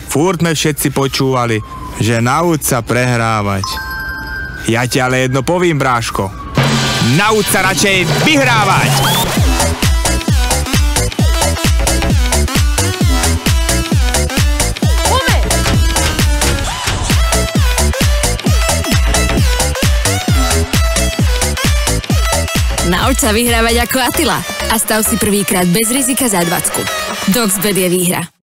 Furt sme všetci počúvali, že nauč sa prehrávať. Ja ti ale jedno povím, bráško. Nauč sa radšej vyhrávať! Nauč sa vyhrávať ako Attila a stav si prvýkrát bez rizika za 20. Doxbet je výhra.